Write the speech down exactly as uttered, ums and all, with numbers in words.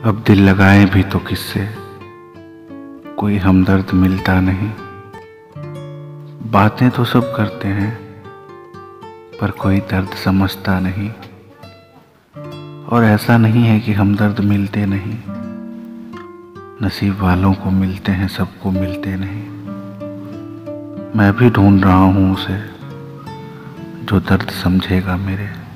अब दिल लगाए भी तो किससे, कोई हमदर्द मिलता नहीं। बातें तो सब करते हैं पर कोई दर्द समझता नहीं। और ऐसा नहीं है कि हमदर्द मिलते नहीं, नसीब वालों को मिलते हैं, सबको मिलते नहीं। मैं भी ढूंढ रहा हूँ उसे जो दर्द समझेगा मेरे।